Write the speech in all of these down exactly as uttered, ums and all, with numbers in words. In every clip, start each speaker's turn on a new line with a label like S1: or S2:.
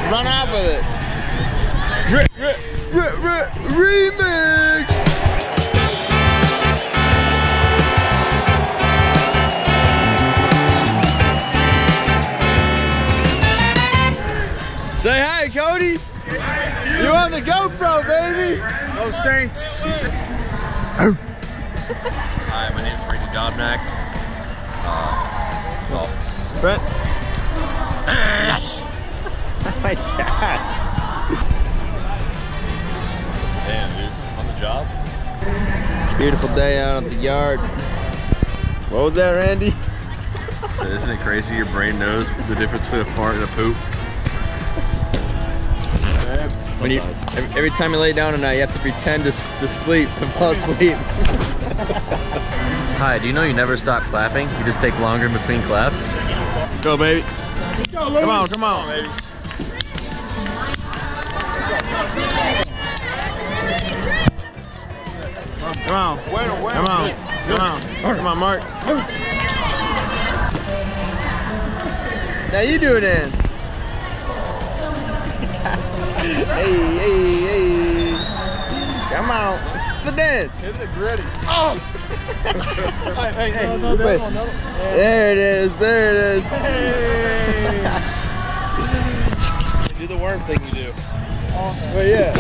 S1: Run out with it. R -r -r -r remix. Say hi, Cody. You're on the GoPro, baby. Oh, Saints.
S2: Hi, my name's Randy Dobnak. Uh, that's all.
S1: Brett. My dad.
S2: Damn, dude. On the job?
S1: Beautiful day out at the yard. What was that, Randy?
S2: So isn't it crazy your brain knows the difference between a fart and a poop?
S1: When you, every, every time you lay down at night, you have to pretend to, to sleep, to fall asleep.
S2: Hi, do you know you never stop clapping? You just take longer in between claps?
S1: Let's go, baby.
S3: Go, Louie.
S1: Come on, come on, baby. Come on. Come on. Come on. Come on, Mark. Now you do a dance. Hey, hey, hey. Come on. The dance.
S3: Hit the gritty.
S1: Oh.
S3: Hey, hey, hey.
S1: No, no, no, no. There it is. There it is.
S3: Hey. Do the worm thing you do.
S1: Oh, yeah.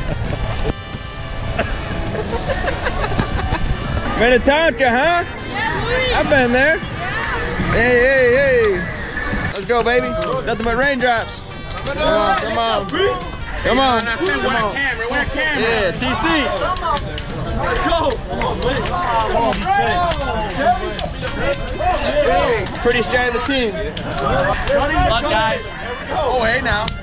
S1: Minnetonka, huh?
S4: Yeah,
S1: I've been there. Hey, hey, hey. Let's go, baby. Nothing but raindrops. Come on, come on. Come on.
S3: I said,
S1: come
S3: where
S1: on.
S3: the camera? Where the camera?
S1: Yeah, T C.
S3: Let's go.
S1: Pretty sky of the team.
S3: Good luck, guys.
S1: Oh, hey now.